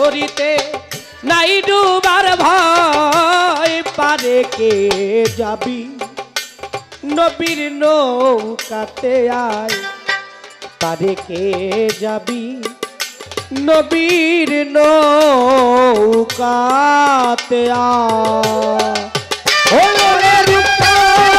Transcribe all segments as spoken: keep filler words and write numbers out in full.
করিতে নাই ডুবার ভয় পারে কে যাবি নবীর নৌকাতে আয় পারে কে যাবি নবীর নৌকাতে আয় ওরে রূপা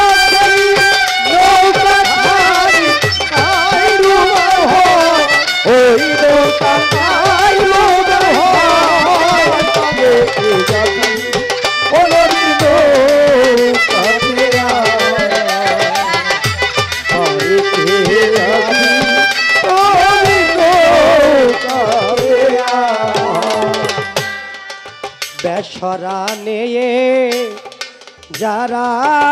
নৌকা ছাড়ি আই ডুবার ভয় ওই নৌকা আই ডুবার ভয় পারে কে যাবি নবীর নৌকাতে বেসরা নিয়ে যারা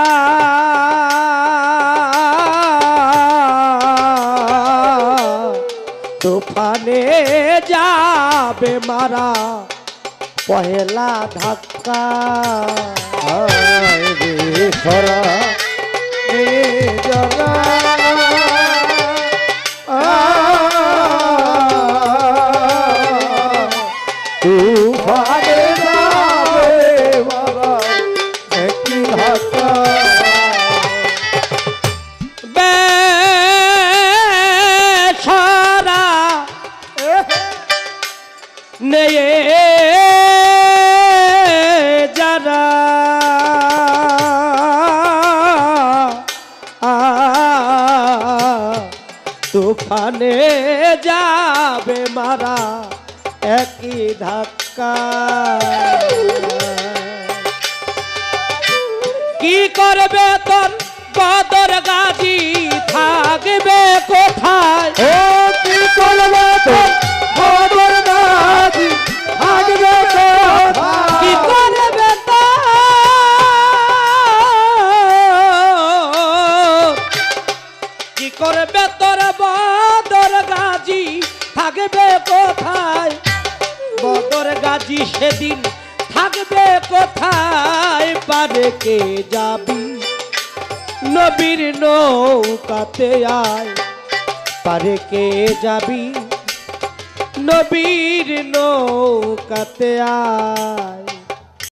তুফানে যাবে মারা পহেলা ধাক্কা বেসরা নিয়ে যারা তুফানে যাবে মারা একটি ধাক্কা বেসরা নিয়ে যারা তুফানে যাবে মারা একই ধাক্কা কি করবে তোর বদর গাজী থাকবে কোথায় ও কি করবে তোর বদর গাজী থাকবে কোথায় কি করবে তোর কি করবে তোর বদর গাজী থাকবে কোথায় বদর গাজী সেদিন থাকবে কোথায় পারে কে যাবি নবীর নৌকাতে আয় পারে কে যাবি নবীর নৌকাতে আয়